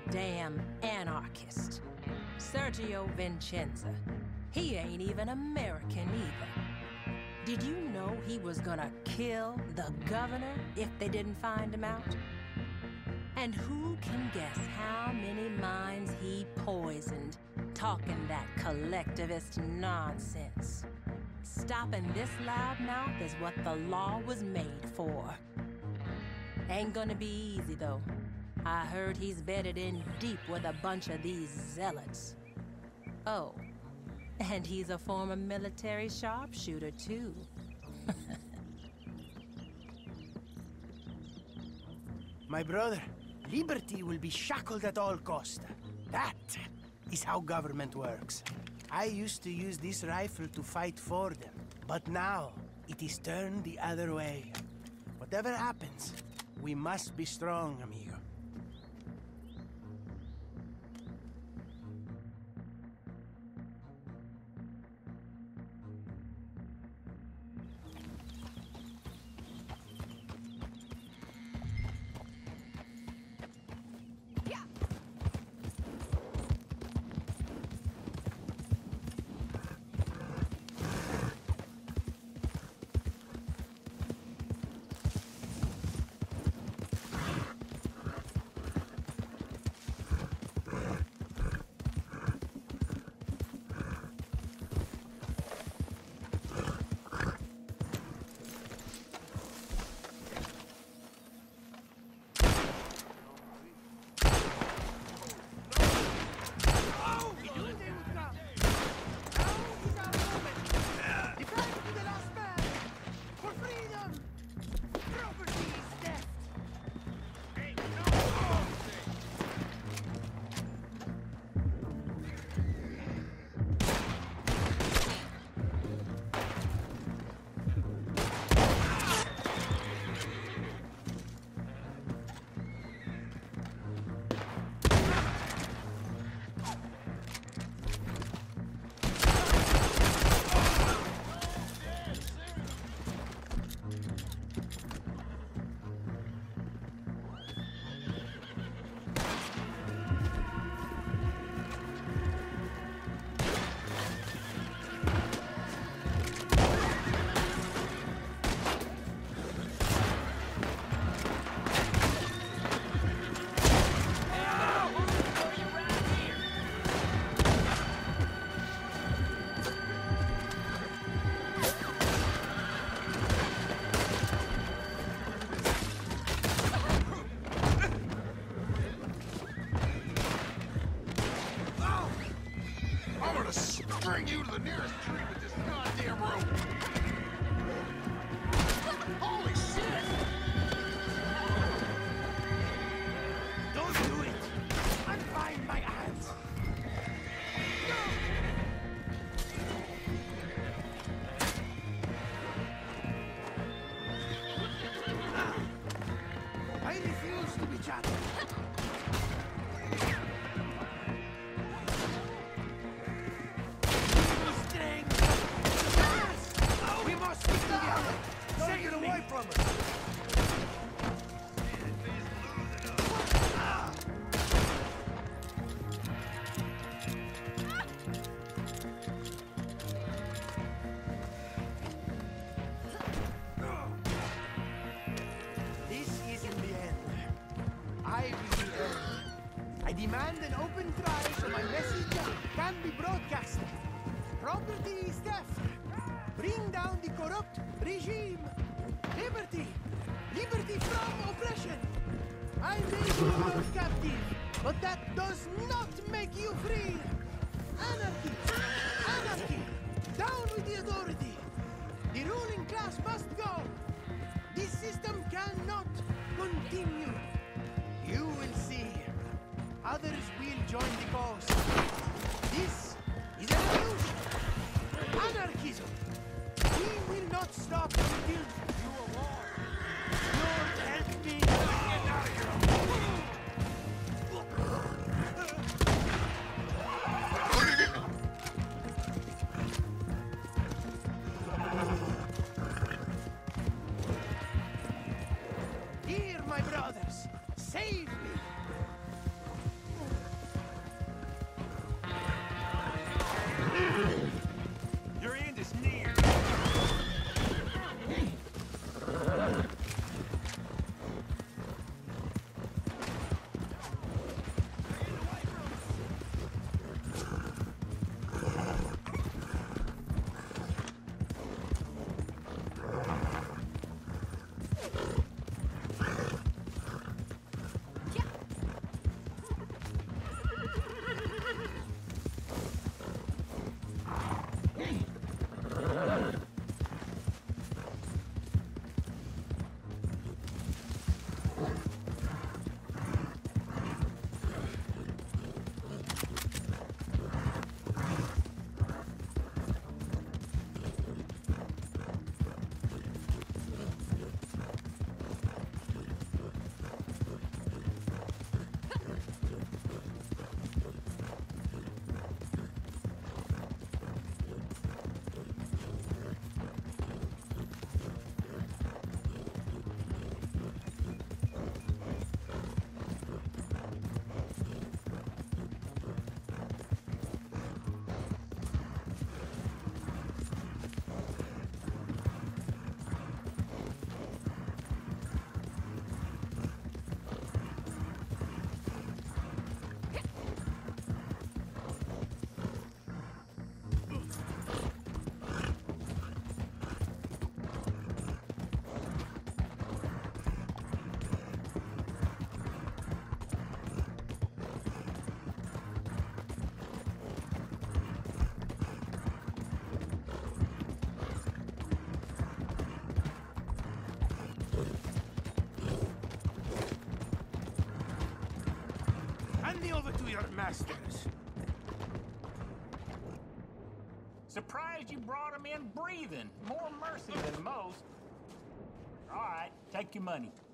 damn anarchist. Sergio Vincenza. He ain't even American either. Did you know he was gonna kill the governor if they didn't find him out? And who can guess how many minds he poisoned, talking that collectivist nonsense? Stopping this loudmouth is what the law was made for. Ain't gonna be easy, though. I heard he's bedded in deep with a bunch of these zealots. Oh, and he's a former military sharpshooter, too. My brother, liberty will be shackled at all costs. That is how government works. I used to use this rifle to fight for them, but now it is turned the other way. Whatever happens, we must be strong, amigo. Bring you to the nearest tree with this goddamn rope! Holy shit! Don't do it! Unbind my hands! I refuse to be chatted. I demand an open trial so my message can be broadcast. Property is theft. Bring down the corrupt regime. Liberty. Liberty from oppression. I made you your captive, but that does not make you free. Anarchy. Anarchy. Down with the authority. The ruling class must go. This system cannot continue. You will see. Others will join the cause. This is a revolution. Anarchism. We will not stop until you are war. Lord, help me. Get out of here. Here, my brothers. Save me. Over to your masters. Surprised you brought him in breathing. More mercy than most. All right, take your money.